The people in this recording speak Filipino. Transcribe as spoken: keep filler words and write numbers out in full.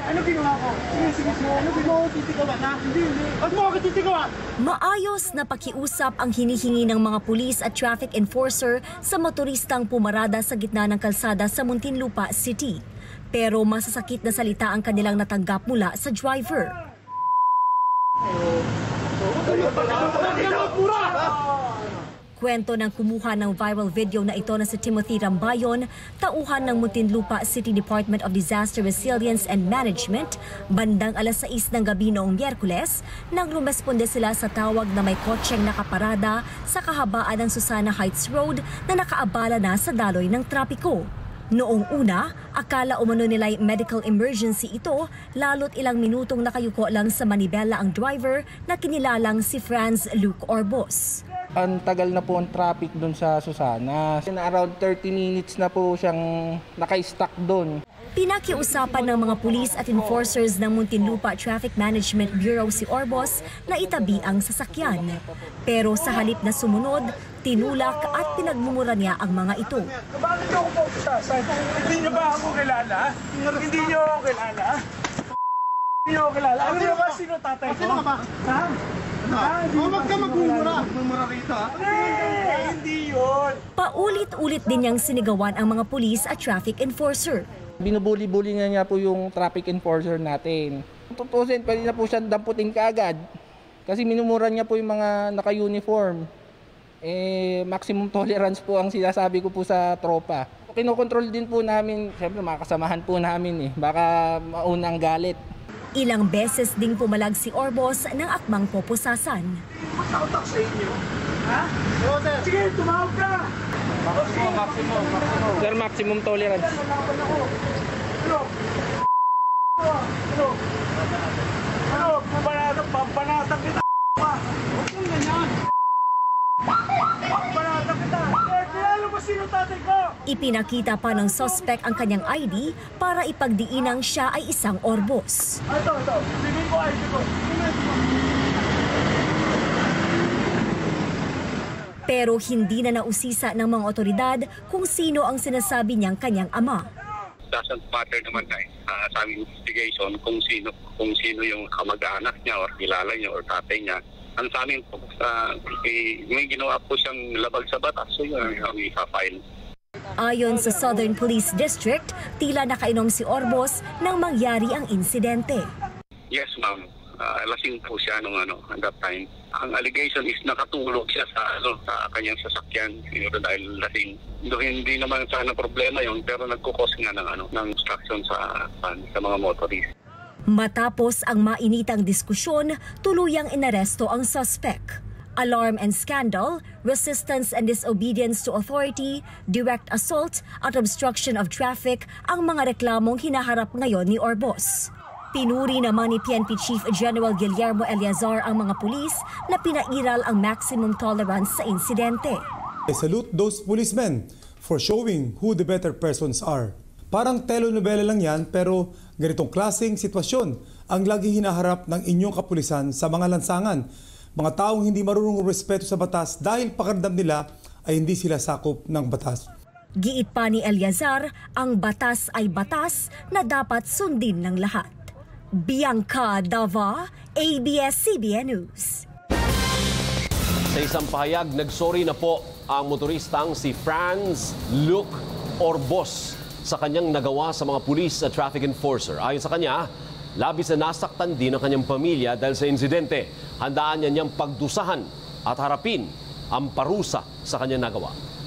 Ano ginawa ko? Sige, sige, sige. Ano ginawa ko? Titigawan na? Hindi, hindi. Ba't mo ako titigawan? Maayos na pakiusap ang hinihingi ng mga pulis at traffic enforcer sa motoristang pumarada sa gitna ng kalsada sa Muntinlupa City. Pero masasakit na salita ang kanilang natanggap mula sa driver. Kwento ng kumuha ng viral video na ito na si Timothy Rambayon, tauhan ng Muntinlupa City Department of Disaster Resilience and Management, bandang alas sais ng gabi noong Miyerkules, nang rumesponde sila sa tawag na may kotseng nakaparada sa kahabaan ng Susana Heights Road na nakaabala na sa daloy ng trapiko. Noong una, akala umano nila'y medical emergency ito, lalo't ilang minutong nakayuko lang sa manibela ang driver na kinilalang si Franz Luke Orbos. Ang tagal na po ang traffic doon sa Susana. Around thirty minutes na po siyang naka-stuck doon. Pinakiusapan ng mga pulis at enforcers ng Muntinlupa Traffic Management Bureau si Orbos na itabi ang sasakyan. Pero sa halip na sumunod, tinulak at pinagmumura niya ang mga ito. Bakit niyo ako pupusasan? Hindi niyo ba ako kilala? Hindi niyo ako kilala? Hindi niyo ako kilala? Ano niyo ba sino tatay ko? Sino ka ba? Ha? Huwag ka magmumura. Magmumura rito, ha? Hindi yun. Paulit-ulit din niyang sinigawan ang mga pulis at traffic enforcer. Binubuli-buli nga niya po yung traffic enforcer natin. Tutusin, pwede na po siya damputin kaagad. Kasi minumura niya po yung mga naka-uniform. Eh, maximum tolerance po ang sinasabi ko po sa tropa. Kinokontrol din po namin, siyempre mga kasamahan po namin eh. Baka maunang galit. Ilang beses ding pumalag si Orbos ng akmang popusasan. Ba't nakatak sa inyo? Ha? Sige, tumawag ka! Maximum, maximum, maximum. Sir, maximum tolerance. Malaban ako. Ano? Ano? Ano? Pubanatan, pampanatan kita, pa! Huwag kang ganyan! Pampanatan kita! Eh, kilala mo sino tatay ko? Ipinakita pa ng suspect ang kanyang I D para ipagdiinang siya ay isang Orbos. Ito, ito. Bigay ko I D ko. Pero hindi na nausisa ng mga otoridad kung sino ang sinasabi niyang kanyang ama. Doesn't matter naman na uh, sa aming investigation kung sino kung sino yung kamag-anak niya or kilala niya or tatay niya. Ang sa amin po, uh, may ginawa po siyang labag sa batas, so yun ang i-file. Ayon sa Southern Police District, tila nakainom si Orbos nang mangyari ang insidente. Yes, ma'am. Uh, lasing po siya nung ano, at that time. Ang allegation is nakatulog siya sa ano, sa kanyang sasakyan siguro dahil lasing. Do, hindi naman sana problema yon, pero nagkukos nga ng ano, ng obstruction sa sa mga motorist. Matapos ang mainitang diskusyon, tuluyang inaresto ang suspect. Alarm and scandal, resistance and disobedience to authority, direct assault at obstruction of traffic ang mga reklamong hinaharap ngayon ni Orbos. Pinuri naman ni P N P Chief General Guillermo Eleazar ang mga pulis na pinairal ang maximum tolerance sa insidente. I salute those policemen for showing who the better persons are. Parang telenovela lang yan, pero ganitong klaseng sitwasyon ang laging hinaharap ng inyong kapulisan sa mga lansangan. Mga taong hindi marunong respeto sa batas dahil pakiramdam nila ay hindi sila sakop ng batas. Giit pa ni Eleazar, ang batas ay batas na dapat sundin ng lahat. Bianca Dava, A B S C B N News. Sa isang pahayag, nagsorry na po ang motoristang si Franz Luke Orbos sa kanyang nagawa sa mga pulis at traffic enforcer. Ayon sa kanya, labis na nasaktan din ang kanyang pamilya dahil sa insidente. Handaan niya niyang pagdusahan at harapin ang parusa sa kanyang nagawa.